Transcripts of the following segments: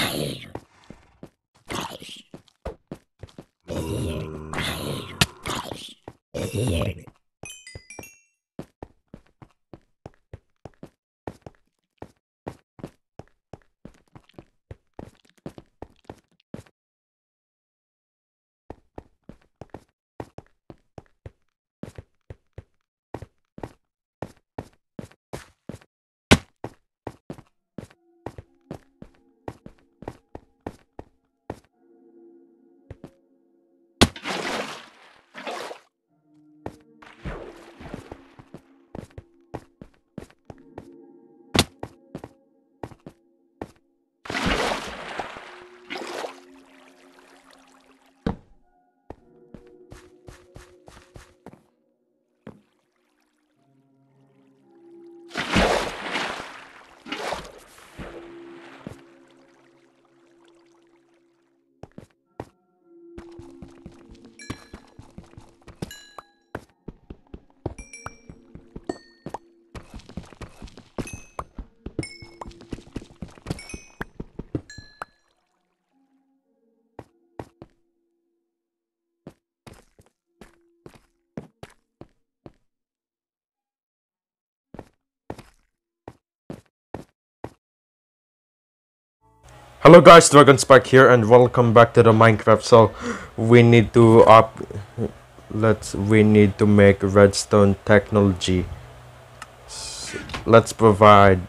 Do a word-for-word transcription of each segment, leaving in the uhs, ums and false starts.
Hello guys, DragonSpark here and welcome back to the Minecraft. So we need to up let's we need to make redstone technology. S let's provide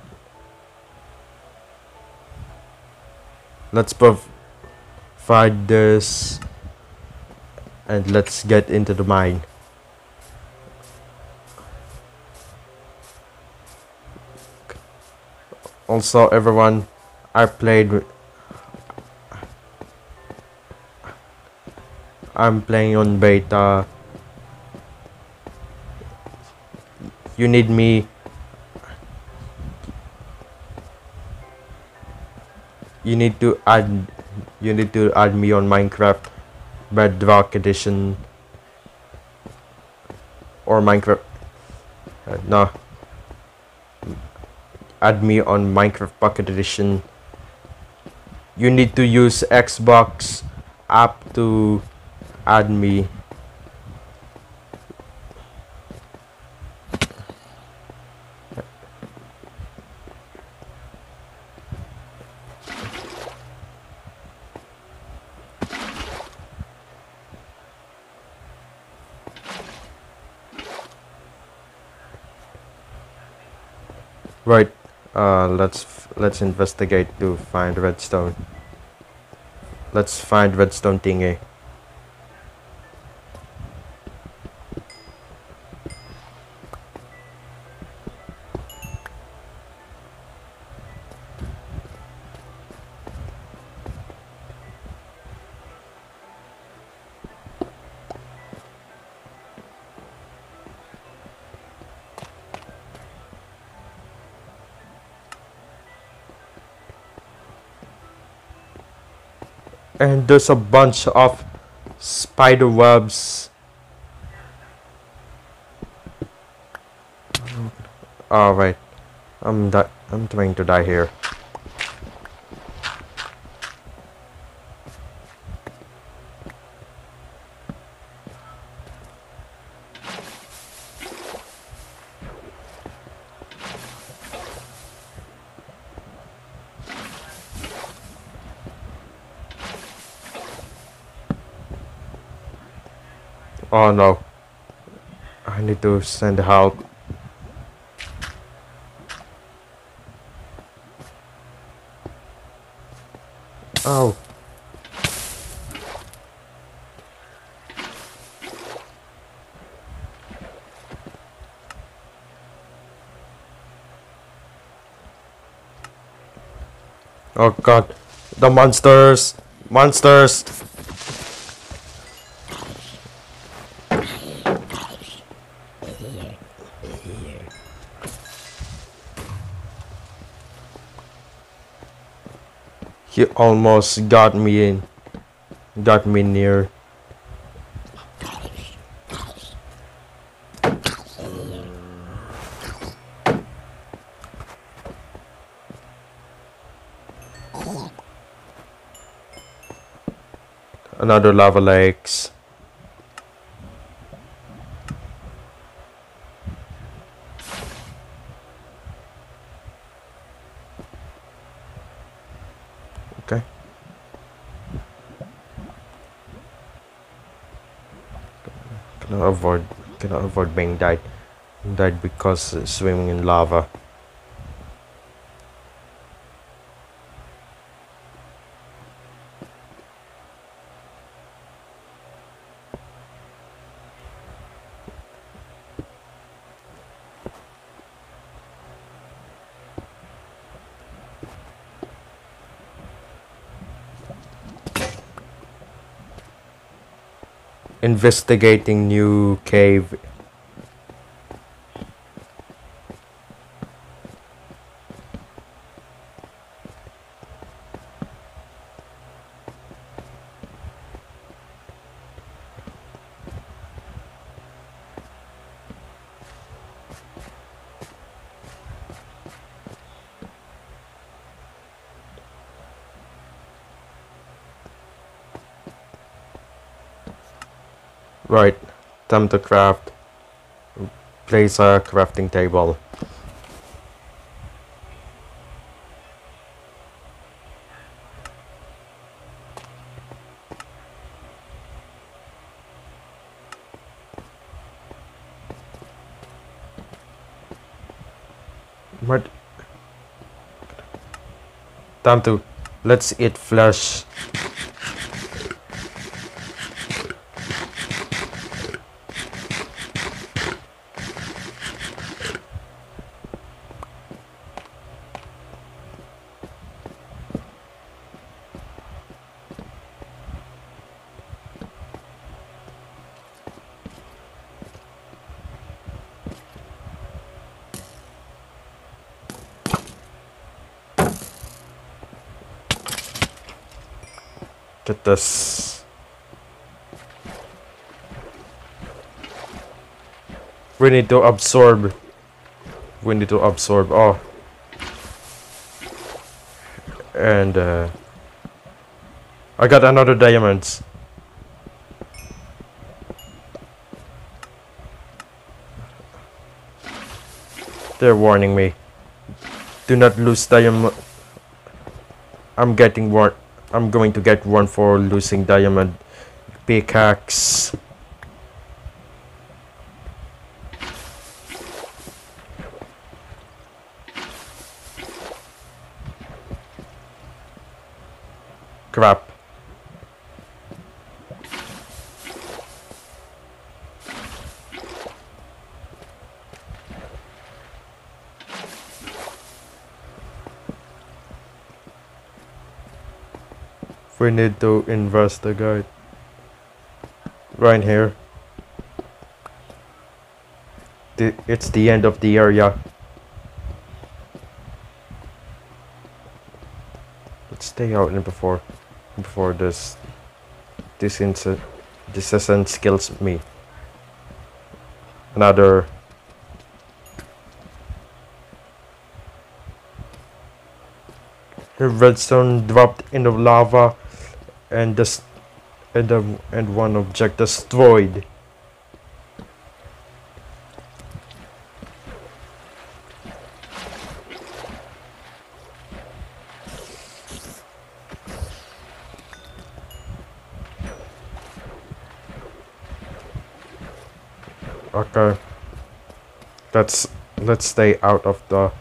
let's provide this and let's get into the mine. Also everyone, I played I'm playing on beta. You need me. You need to add. You need to add me on Minecraft Bedrock Edition or Minecraft. Uh, no. Add me on Minecraft Pocket Edition. You need to use Xbox app to add me. Right. Uh, let's let's investigate to find redstone. Let's find redstone thingy. And there's a bunch of spider webs. All right, I'm di I'm trying to die here. Oh no, I need to send help. Oh. Oh god, the monsters! Monsters! He almost got me in. Got me near. Another lava lakes. Okay. Cannot avoid cannot avoid being died. Died because uh, swimming in lava. Investigating new cave. Right, time to craft. Place a crafting table. What? Time to let's eat flesh. Get this. We need to absorb. We need to absorb. Oh. And uh, I got another diamonds. They're warning me. Do not lose diamond. I'm getting warned. I'm going to get one for losing diamond pickaxe. Crap. We need to investigate. Right here. The, it's the end of the area. Let's stay out and before before this this incident this isn't kills me. Another redstone dropped in the lava and this and the and one object destroyed. Okay. Let's let's stay out of the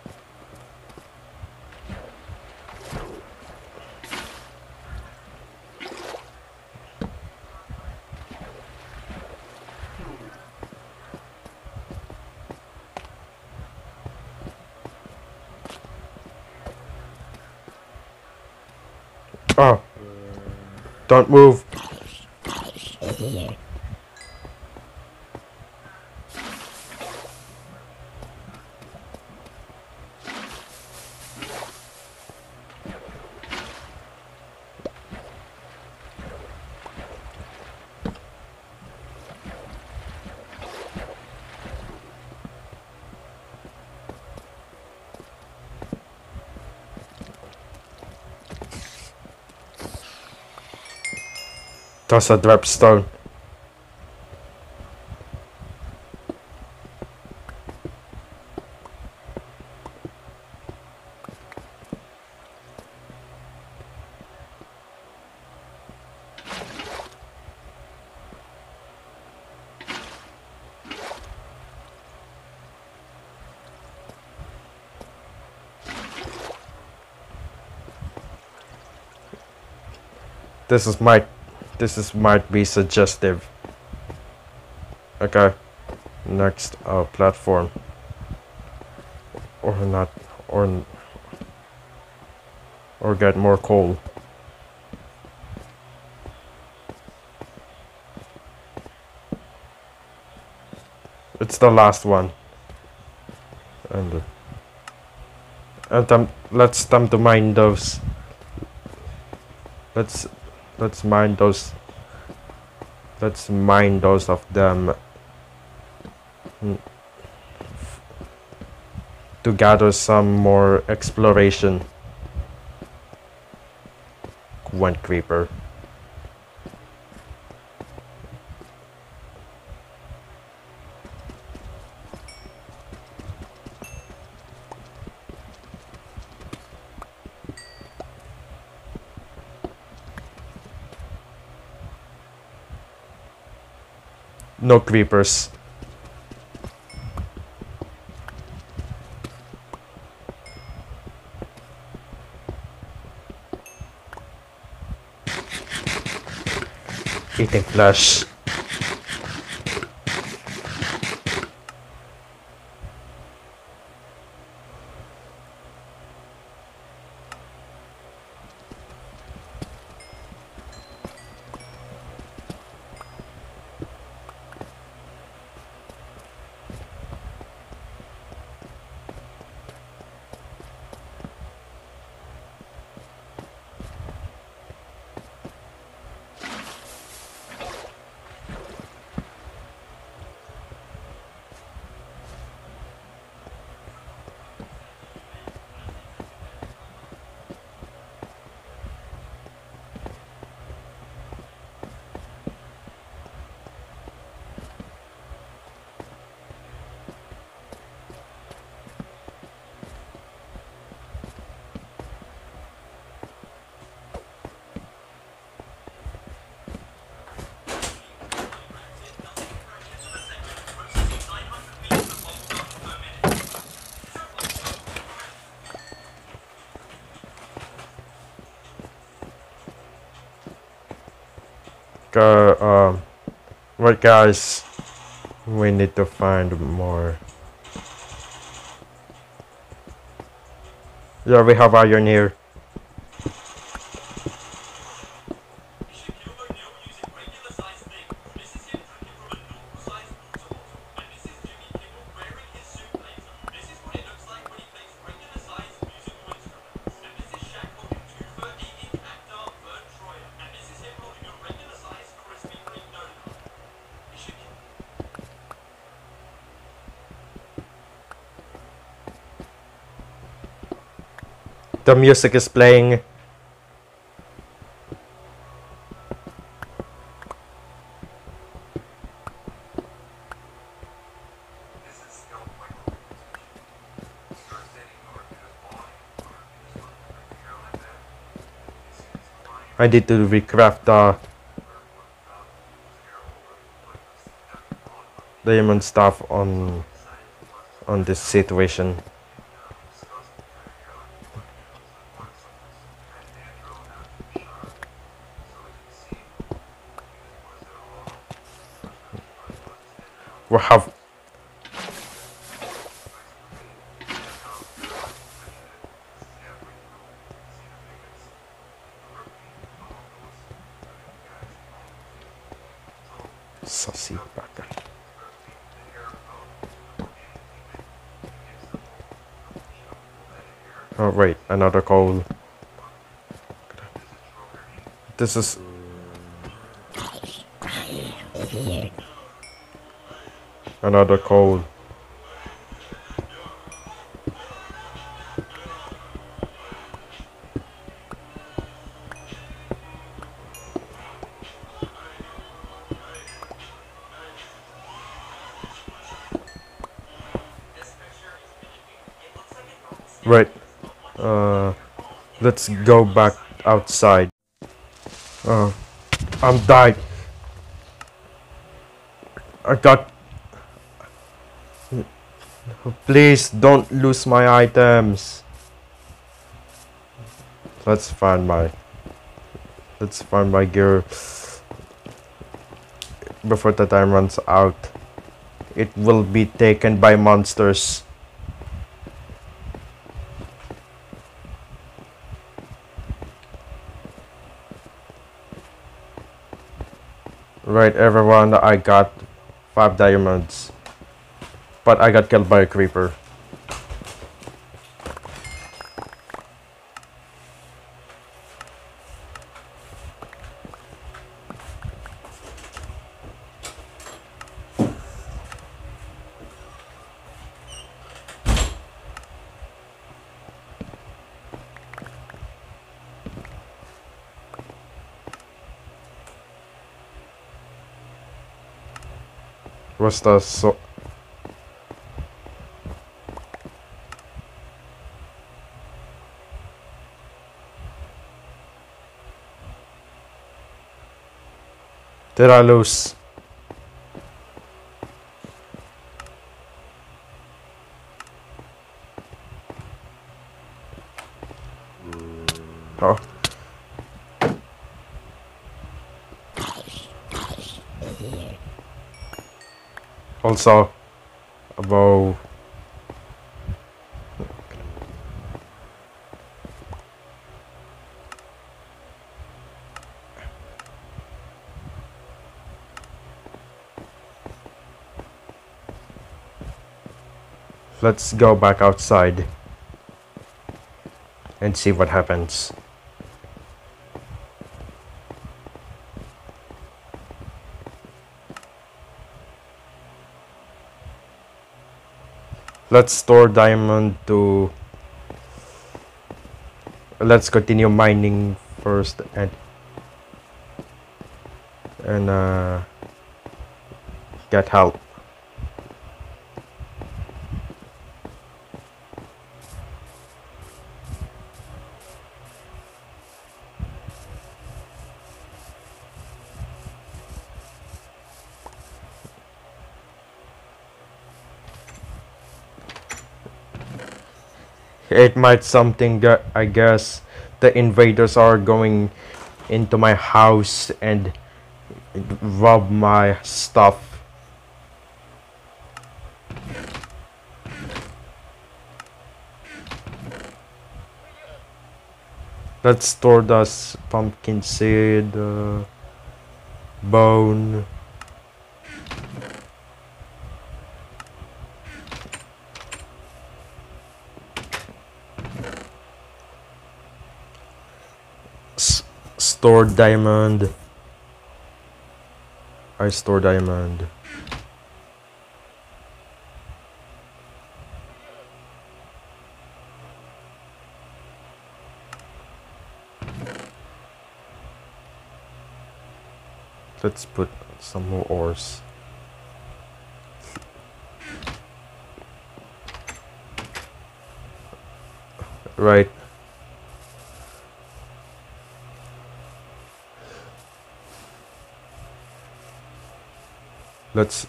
Oh. Don't move. Toss a dripstone. This is might this is might be suggestive. Okay. Next uh platform. Or not or or get more coal. It's the last one. And uh, and um, let's attempt to mine those. Let's let's mine those. Let's mine those of them to gather some more exploration. One creeper. No creepers. Eating flesh. Go, um, right guys, we need to find more. Yeah, we have iron here. The music is playing. I need to recraft the diamond stuff on on this situation. We have Sassy baka. Oh wait, another coal. This is another coal. Right. Uh, let's go back outside. Uh, I'm died. I got. Please don't lose my items. Let's find my. Let's find my gear before the time runs out. It will be taken by monsters. Right, everyone, I got five diamonds. But I got killed by a creeper. What's the so Did I lose? Oh. Also, about let's go back outside and see what happens. Let's store diamond to let's continue mining first and and uh get help. It might something that I guess the invaders are going into my house and rob my stuff. Let's store this pumpkin seed, uh, bone. Store diamond. I store diamond. Let's put some more ores. Right. Let's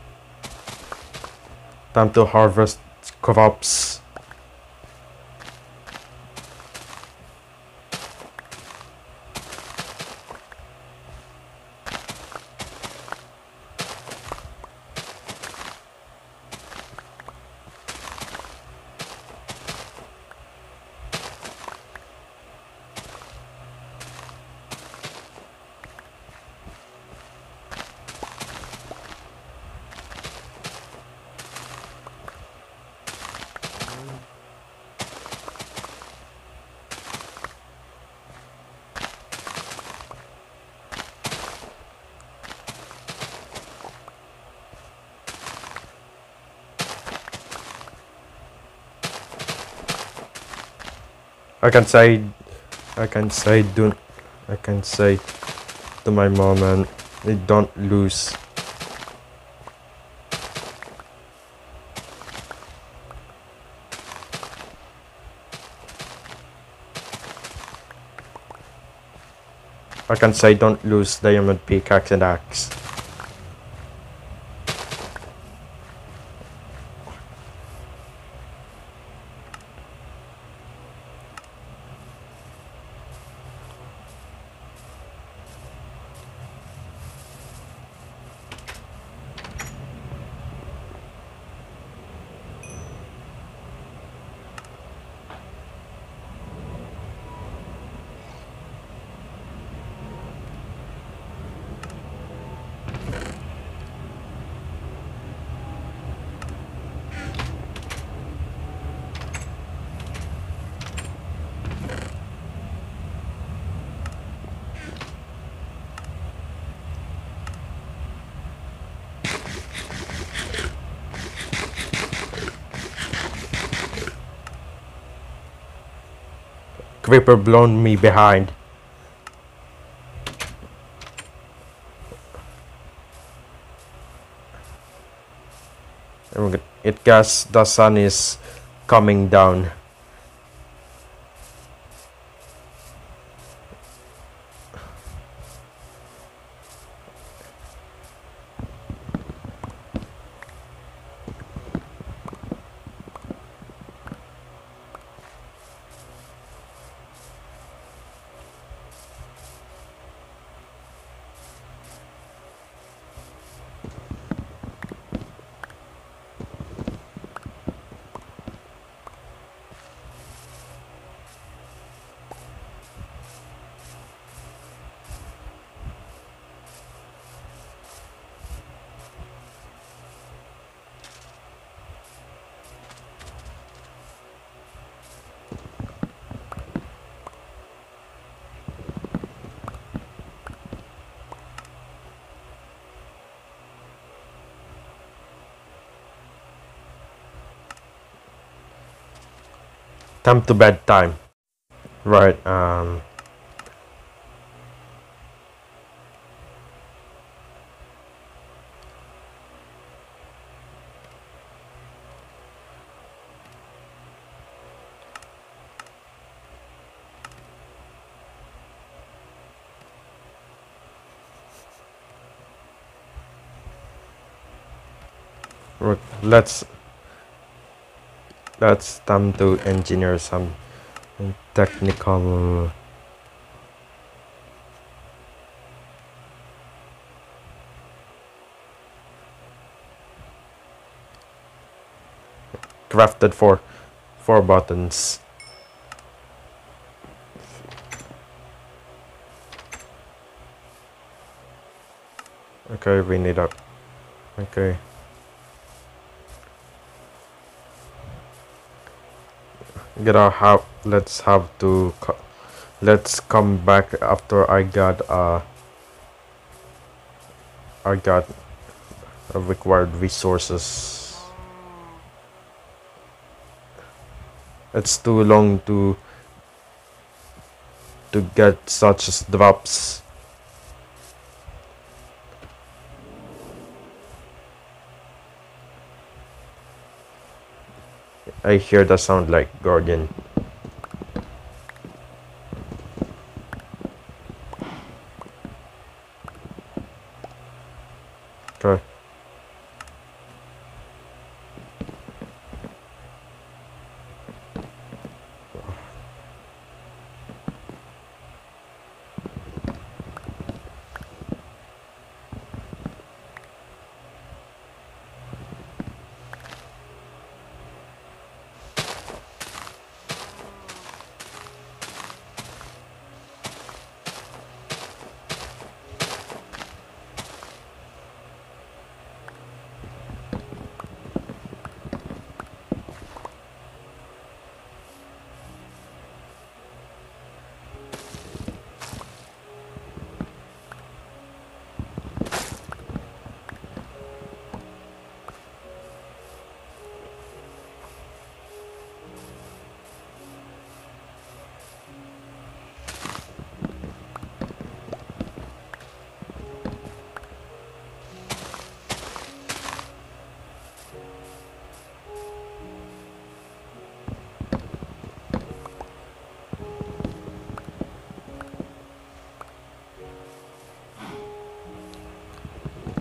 time to harvest crops. I can say, I can say, don't, I can say to my mom and don't lose. I can say don't lose diamond pickaxe and axe. Creeper blown me behind. It guess the sun is coming down. Time to bedtime. Right, um... let's... Let's time to engineer some technical... Crafted for four buttons. Okay, we need a... Okay. Gotta have... Let's have to... Co let's come back after I got uh... I got uh, required resources. It's too long to to get such drops. I hear the sound like Guardian. Okay.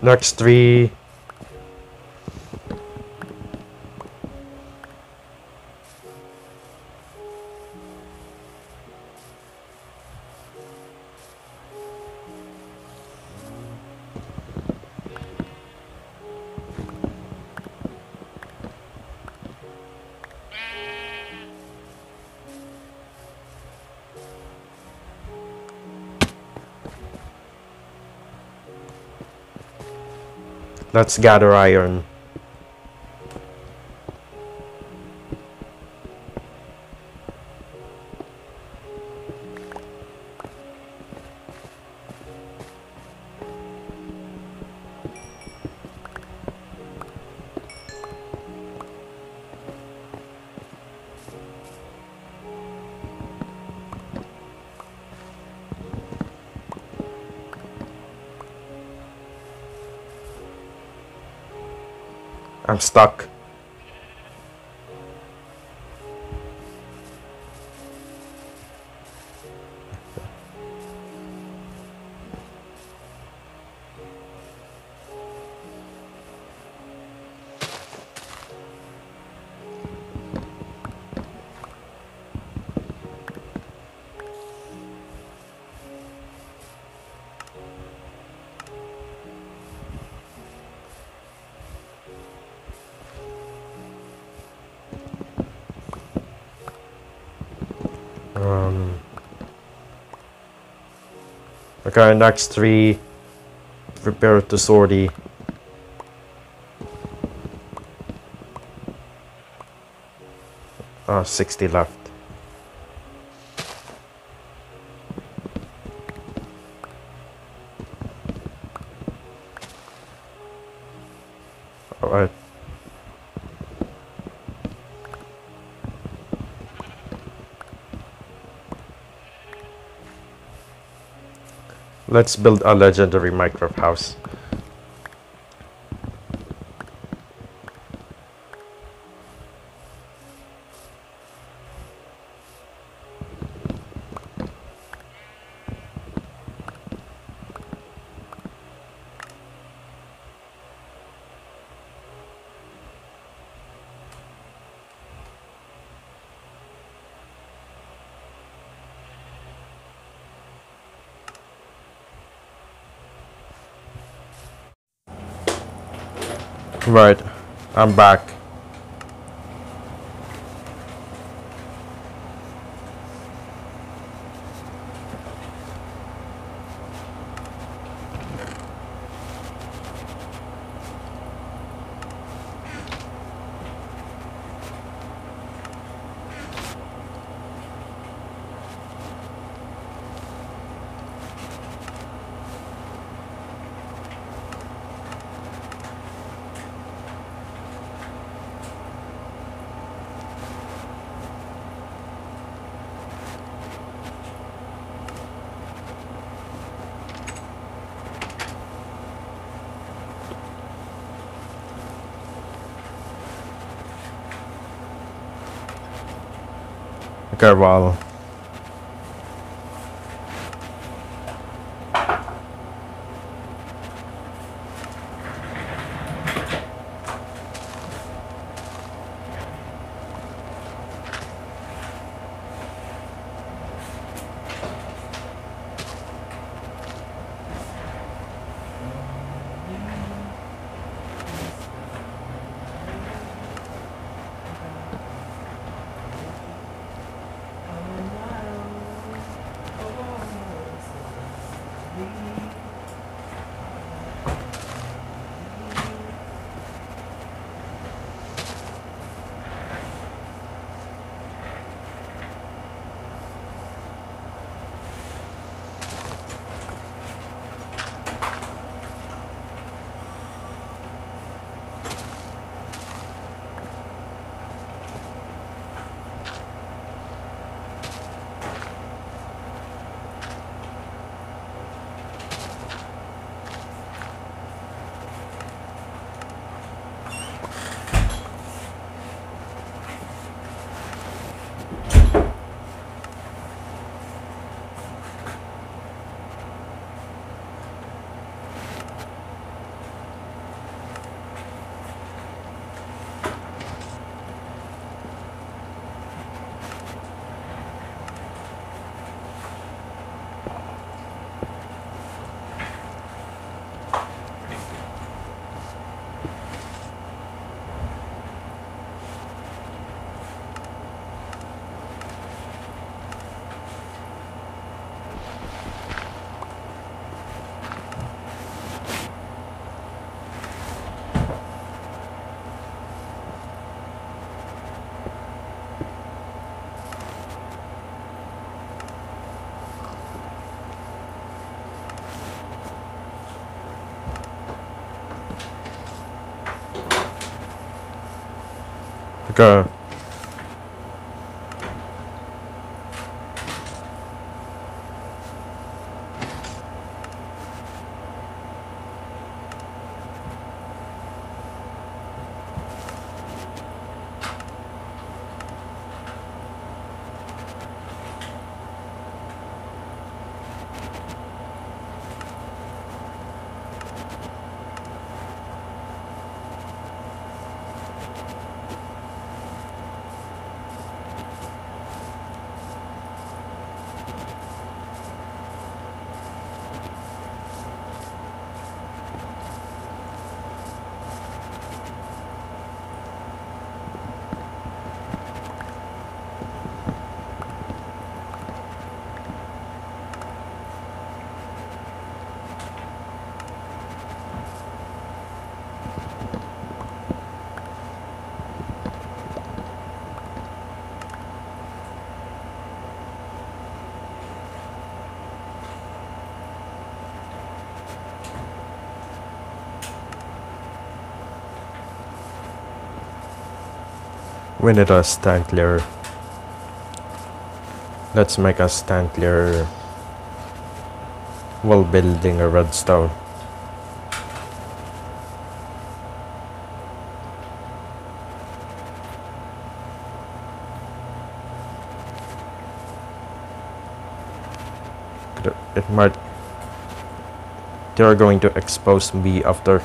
Next three. Let's gather iron. I'm stuck. Um, okay, next three. Prepare to sortie. Oh, sixty left. Alright. Let's build a legendary Minecraft house. Right, I'm back. Okay, well. Go. We need a stand clear. Let's make a stand clear while building a redstone. It might... They're going to expose me after.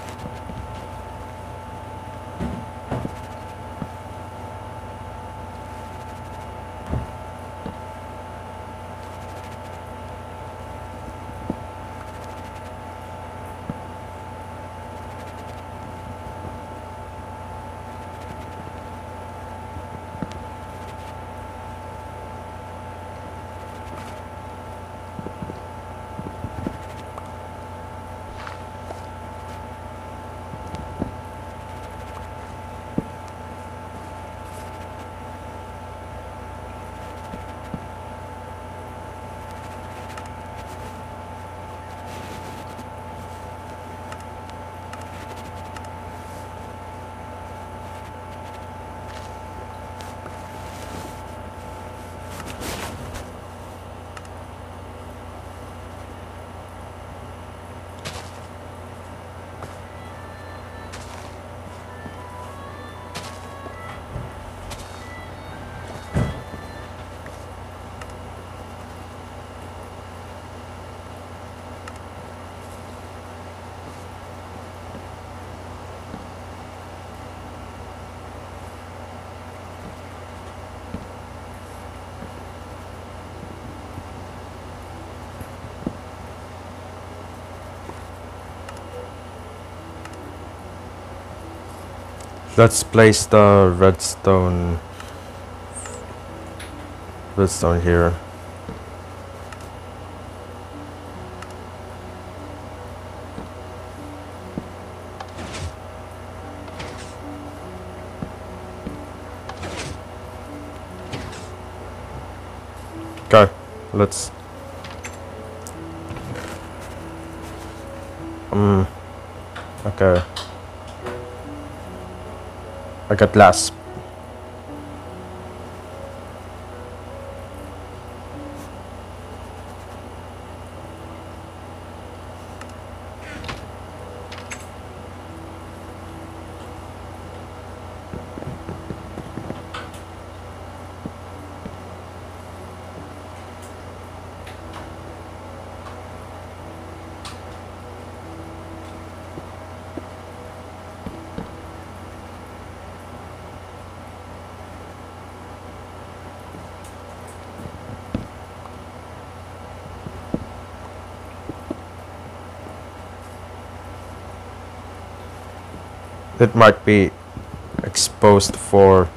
Let's place the redstone redstone here. Okay, let's um okay. I got glass. It might be exposed for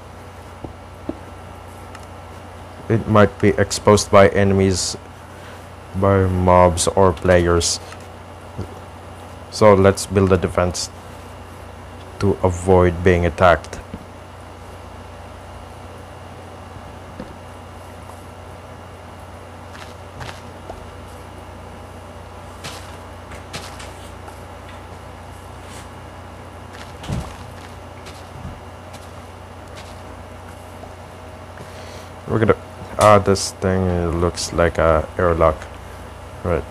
it might be exposed by enemies, by mobs or players. So let's build a defense to avoid being attacked. Ah, this thing looks like a airlock. Right.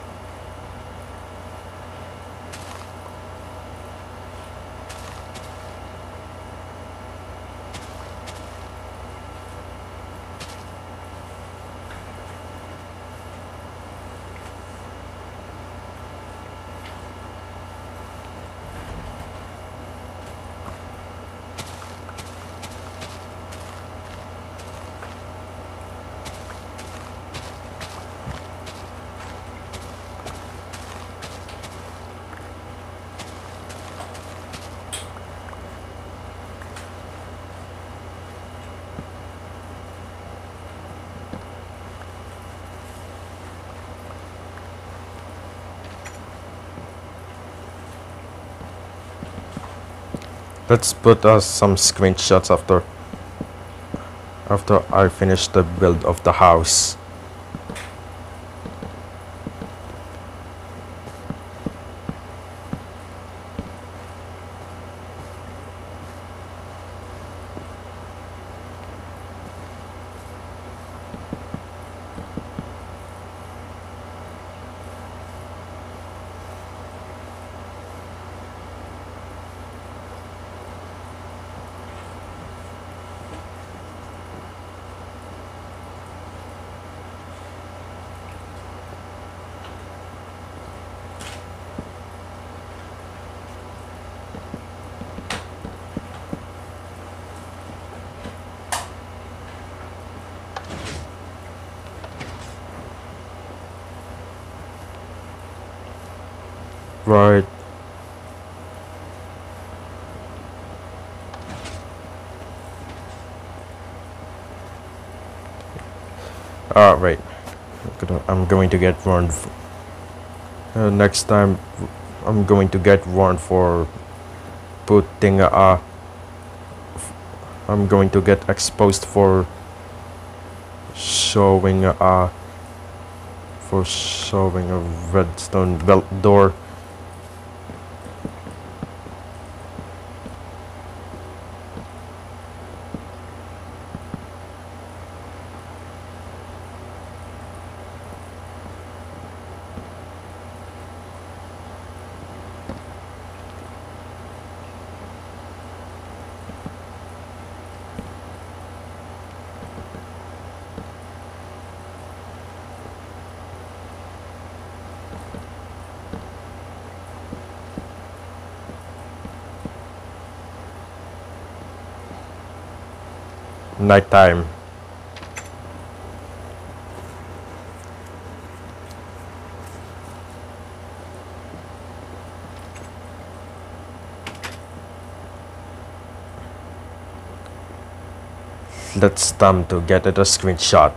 Let's put us some screenshots after after I finish the build of the house. Right. Ah, right. I'm going to get warned. Uh, next time, I'm going to get warned for putting a. I'm going to get exposed for showing a. For showing a redstone belt door. Nighttime. That's time to get it a screenshot.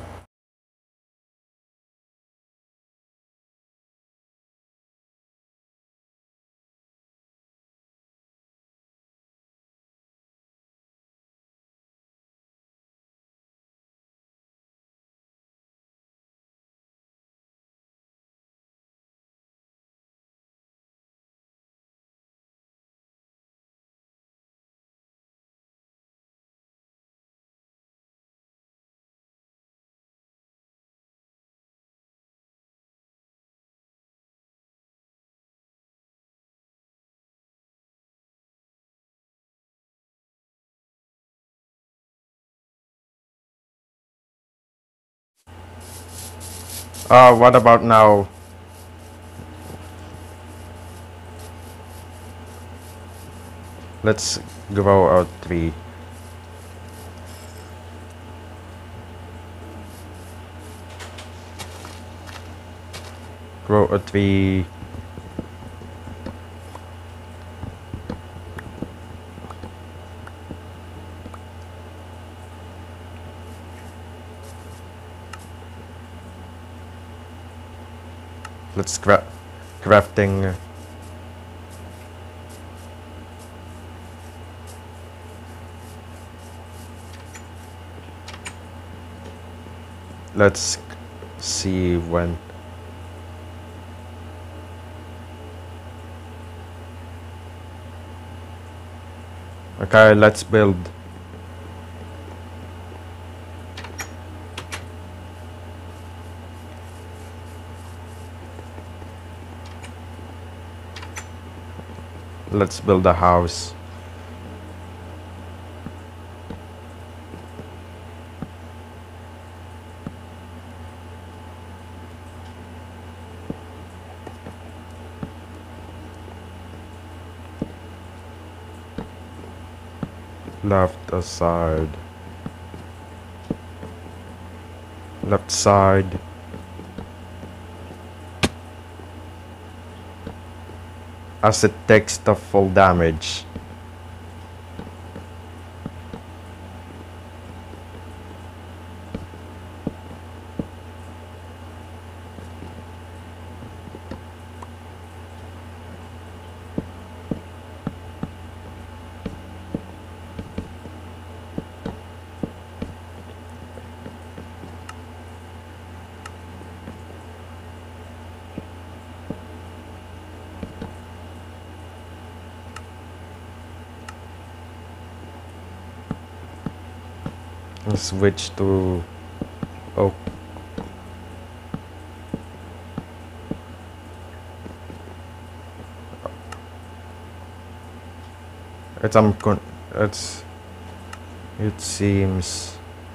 Uh, what about now? Let's grow a tree. Grow a tree. Let's cra crafting. Let's see when. Okay, let's build. Let's build a house. Left side. Left side. As it takes the full damage. Switch to oh it's I'm con it's it seems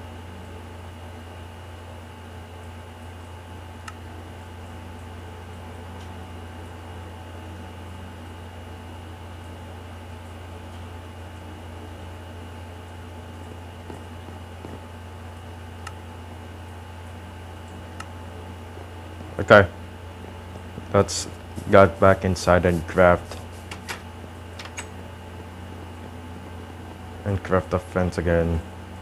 okay. Let's get back inside and craft and craft a fence again.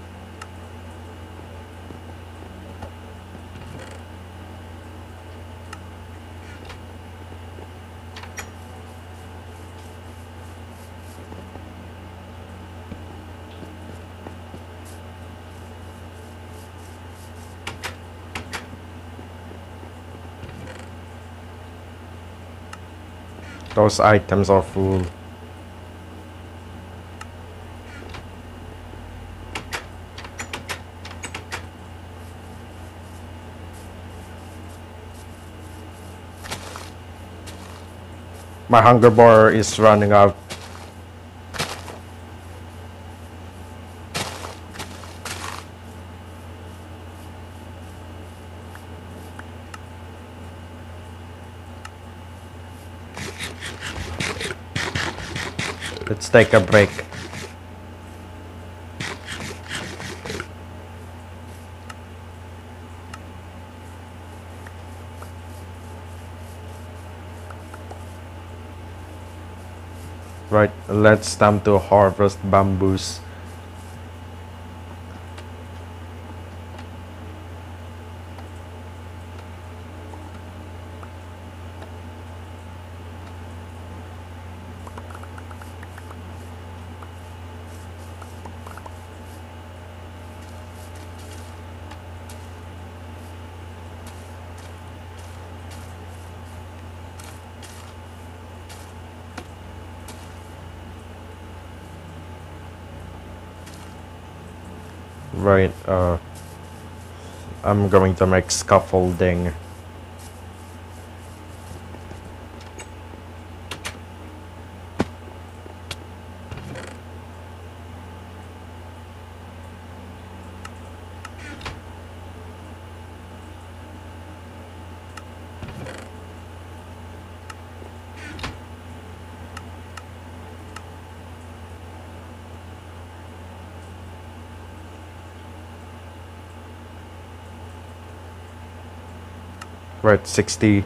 Those items are full. My hunger bar is running out. Let's take a break. Right, let's time to harvest bamboos. Right, uh, I'm going to make scaffolding. Right, sixty.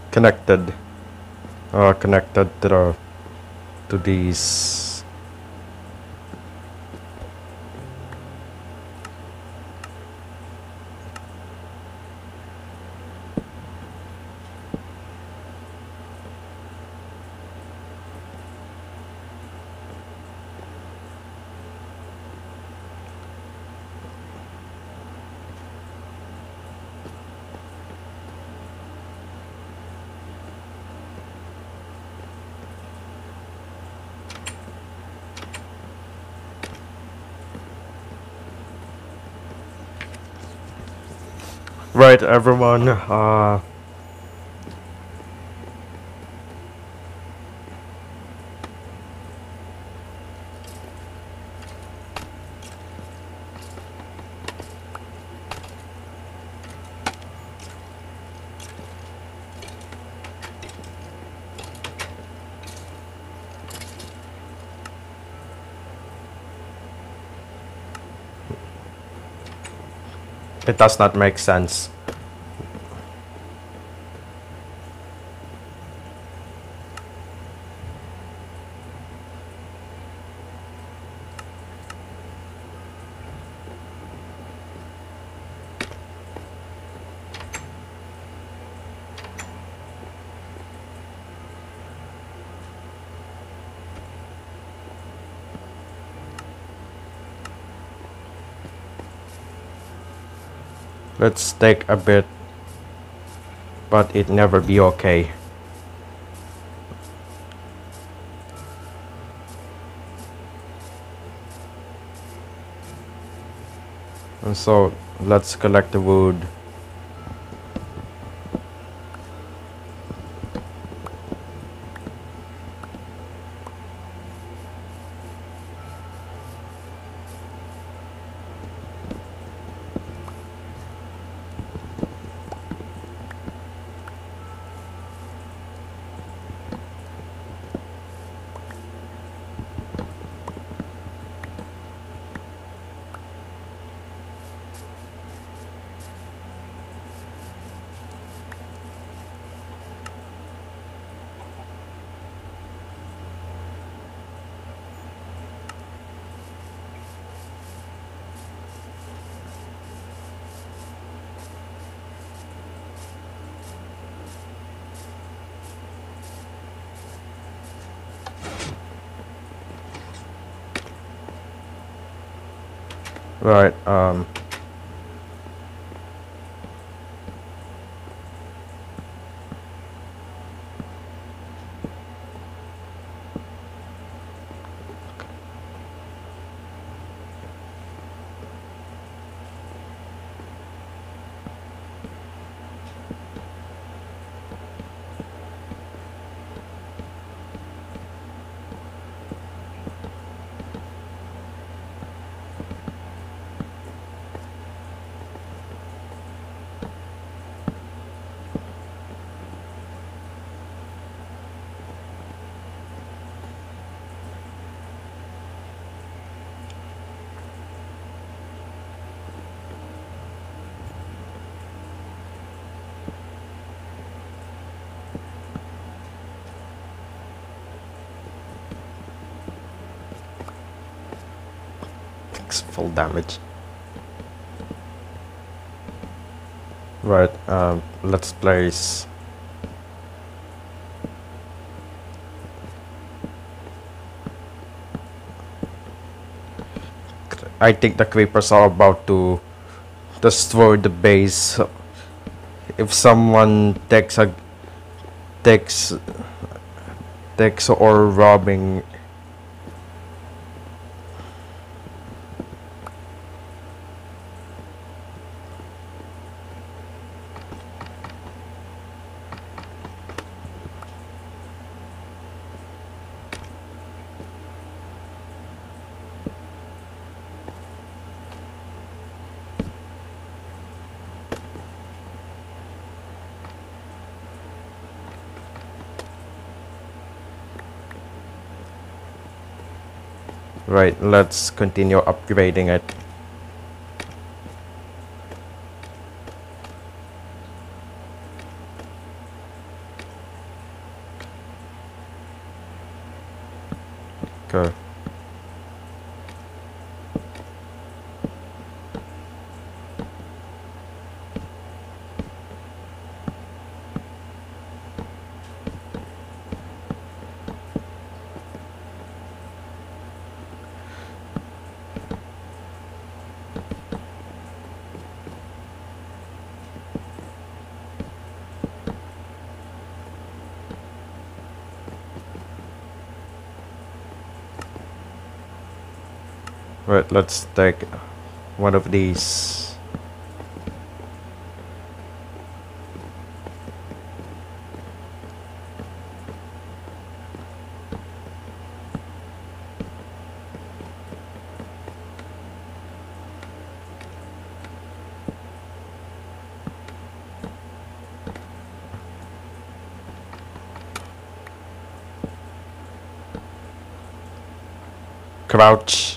connected. Uh, connected to the to these. Right, everyone. Uh, it does not make sense. Let's take a bit, but it never be okay. And so let's collect the wood. Right, um... takes full damage. Right, um, let's place... I think the creepers are about to destroy the base. If someone takes a takes takes or robbing. Right, let's continue upgrading it. Okay. Right, let's take one of these. Crouch.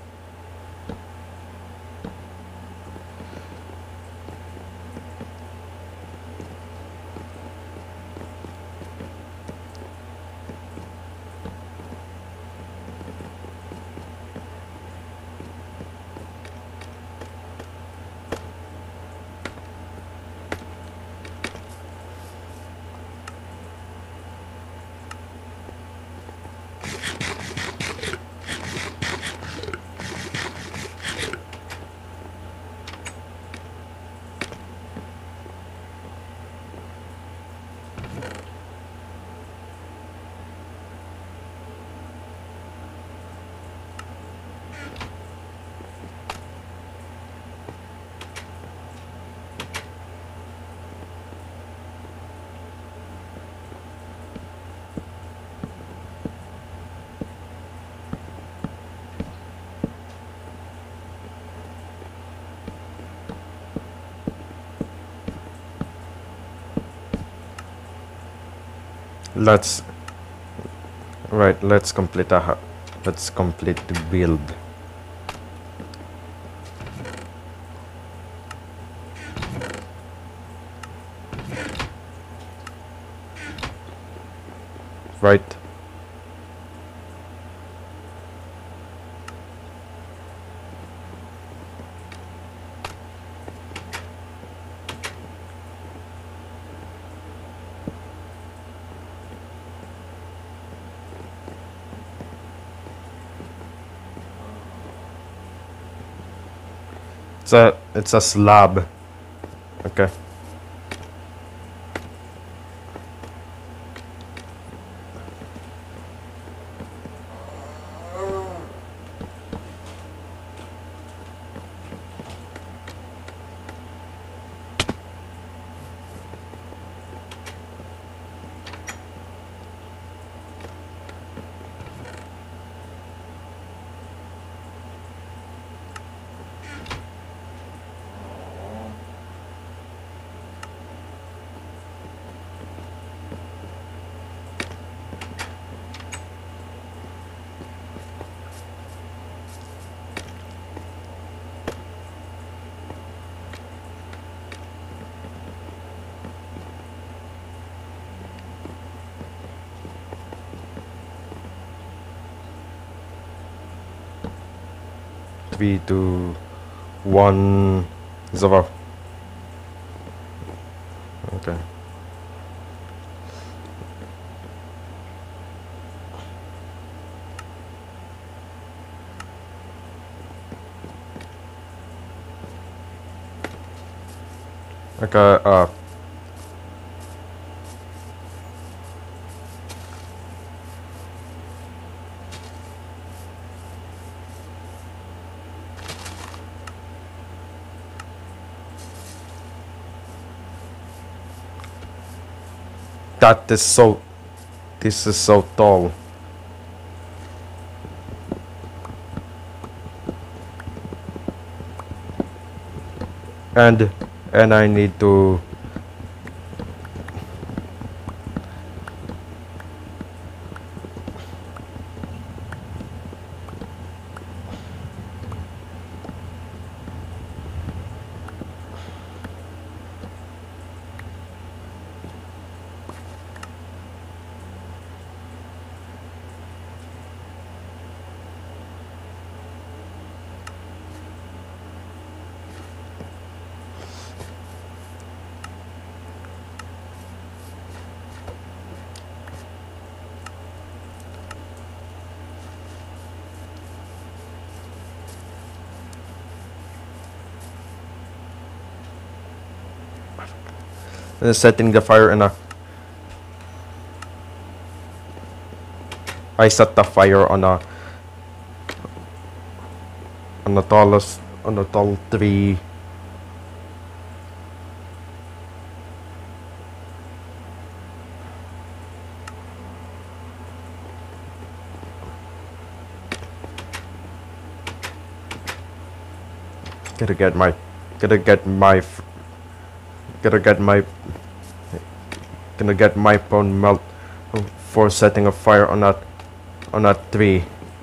Let's right. Let's complete a. hu- Let's complete the build. Right. It's a. It's a slab. Okay. Three, two, one, zero. Okay. Okay. Uh. That is so. This is so tall. And and I need to. Uh, setting the fire in a... I set the fire on a... On a tallest... On a tall tree. Gotta get my... Gotta get my... Gotta get my... Gonna get my bone melt for setting a fire on that... On that tree.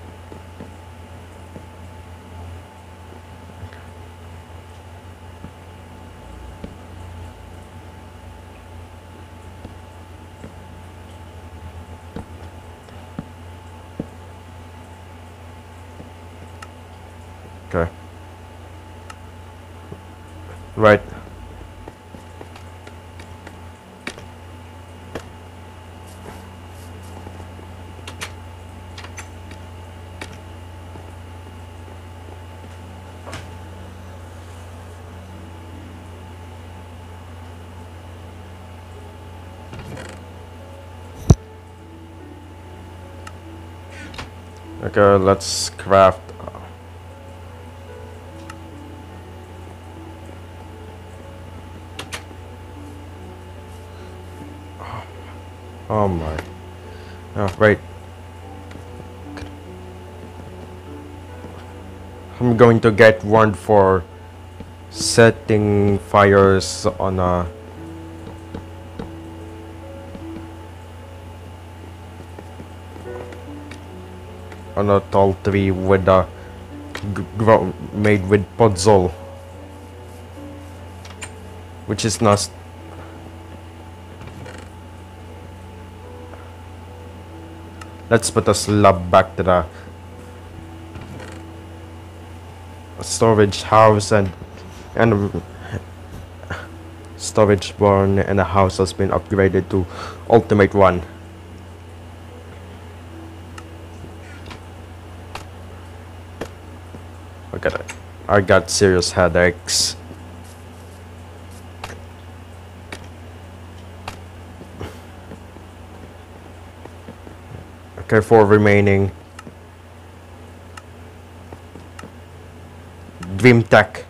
Okay. Right. Okay, let's craft. Oh my. Oh, right. I'm going to get one for setting fires on a... on a tall tree with a g ground made with podzol, which is not... Let's put a slab back to the storage house, and and storage barn, and the house has been upgraded to ultimate one. Look at it. I got serious headaches. Okay, for remaining Dream Tech.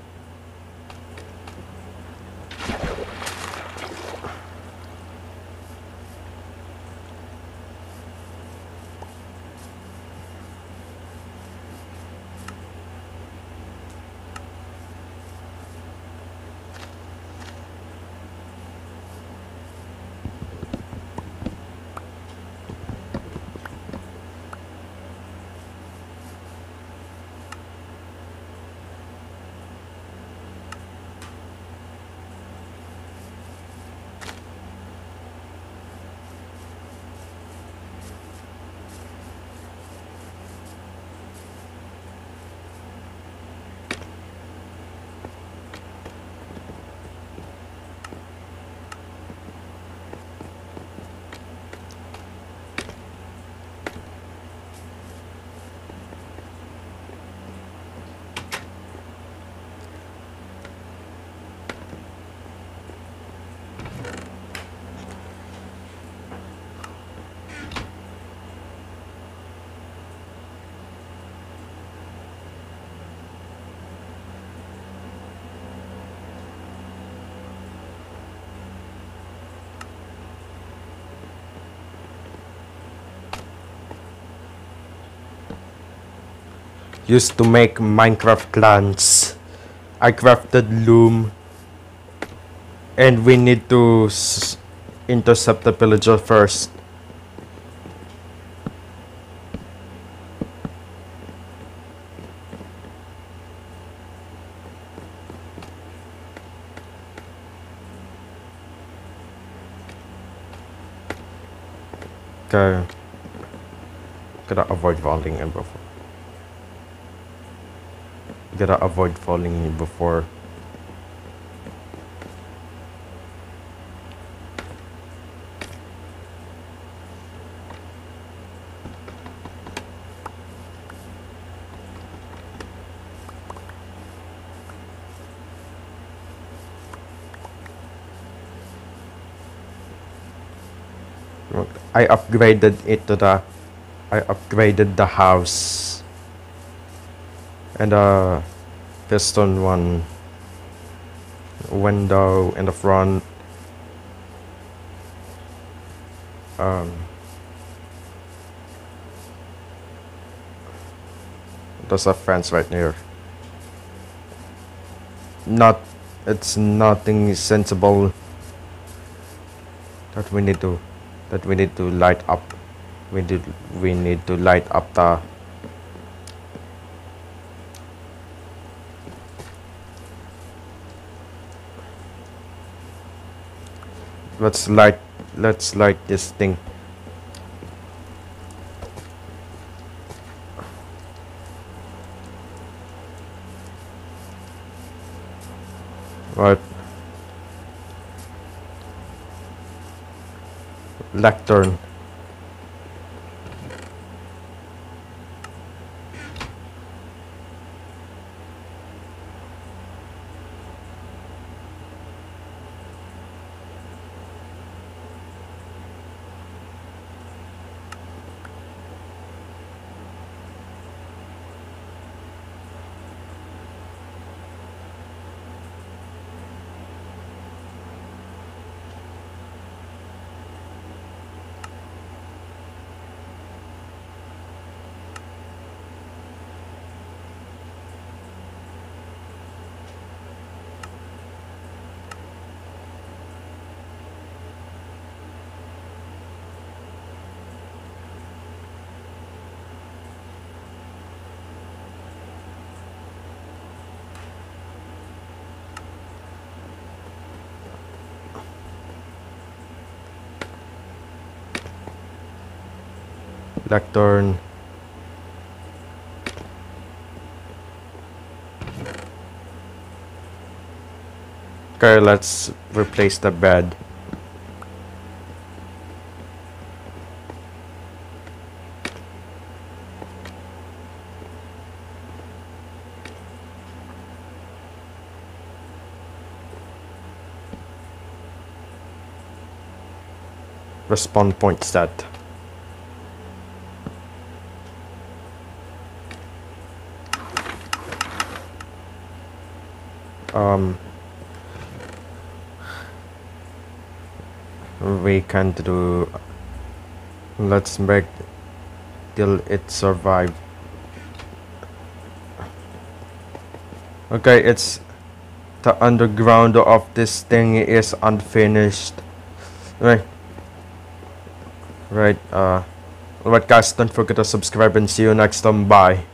Used to make Minecraft clans. I crafted loom, and we need to s intercept the villager first. Okay. Gotta avoid falling in before. Gotta avoid falling in before. I upgraded it to the I upgraded the house and the piston one window in the front. Um, there's a fence right here. Not, it's nothing sensible that we need to that we need to light up. We did we need to light up the let's light let's light this thing. Right. Lectern. Lectern. Okay, let's replace the bed. Respawn point set. Um, we can't do. Let's make till it survive. Okay, it's the underground of this thing is unfinished. Right. Right. Uh. Alright, guys. Don't forget to subscribe and see you next time. Bye.